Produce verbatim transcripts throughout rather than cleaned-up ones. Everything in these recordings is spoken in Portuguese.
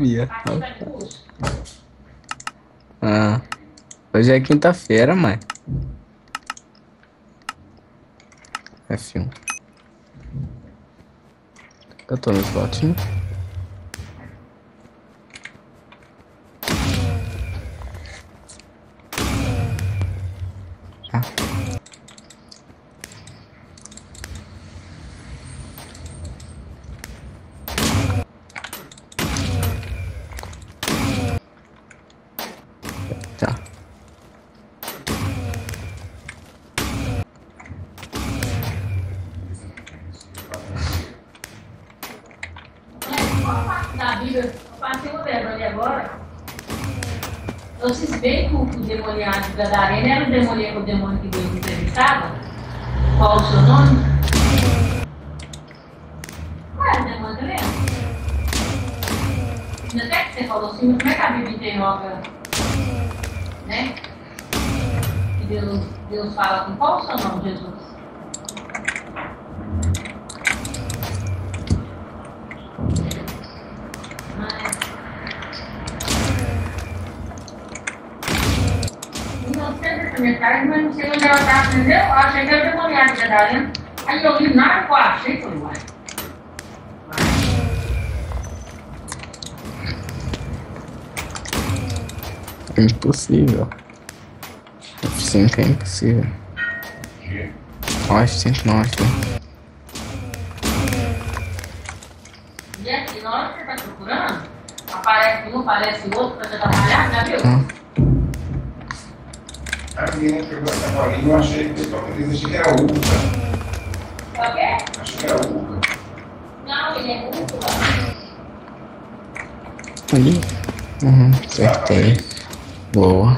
academia. Ah, hoje é quinta-feira, mãe. F um. Eu tô nos botinhos. Ah. Tá. Da Bíblia, eu passei uma vergonha agora. Eu cismei que o demoniado de Gadareno era o demônio, o demônio que Deus entrevistava. Qual o seu nome? Qual era o demônio, tá vendo? Até que você falou assim, como é que a Bíblia interroga, né? Que Deus, Deus fala com qual o seu nome, Jesus? Mas não sei onde ela está, entendeu? Eu achei que era demoniado de Gadareno. Aí eu li nada que eu achei, falei, uai. É impossível. F cinco é impossível. Ó, F cinco não, F um. E aqui, na hora que você está procurando, aparece um, aparece outro para você trabalhar, já viu? Ah. A menina pegou essa bolinha, eu achei que eu achei que era Uca. É o quê? Achei que era Uca. Não, ele é muito Ali. Uhum, acertei. Boa.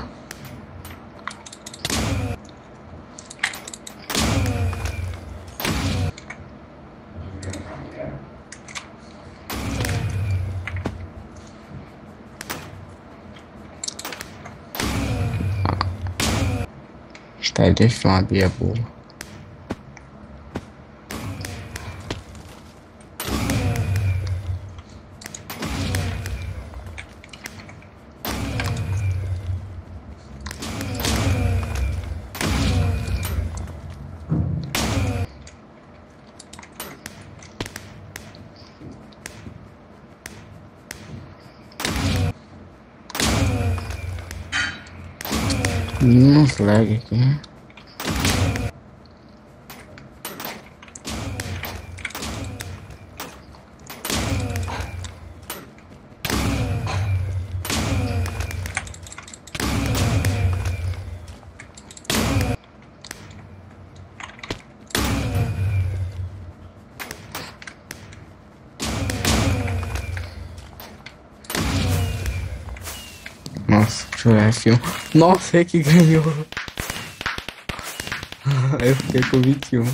Tá, deixa uma bia boa. Uns lag aqui. Nossa, deixa eu ver F um. Nossa, é que ganhou. Eu fiquei com vinte e um.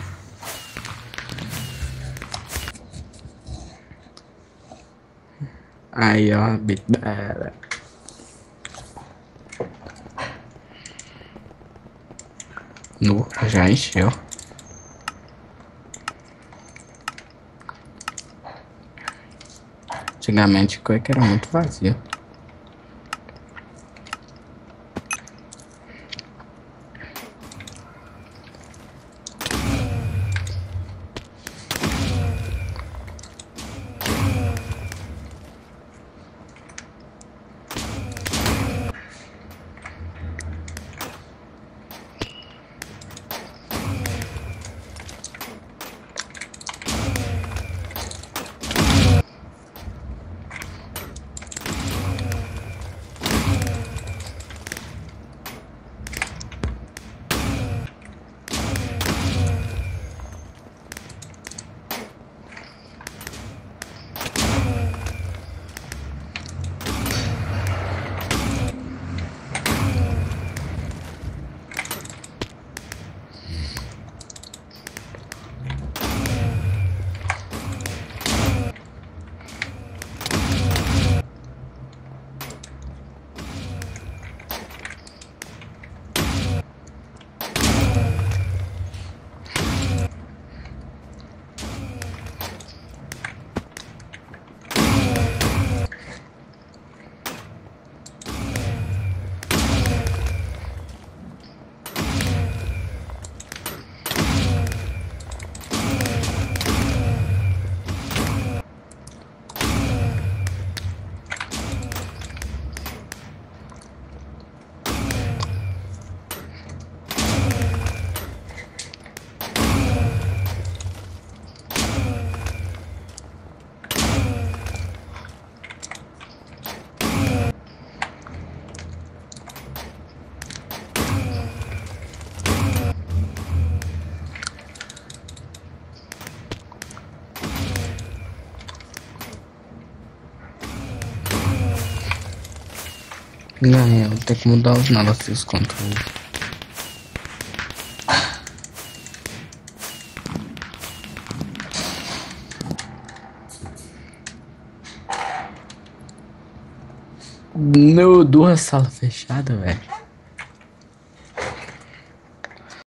Aí, ó, bibera. No, já encheu. Antigamente o cueca era muito vazio. Não, eu tenho que mudar os nada os controles. No, duas salas fechadas, velho.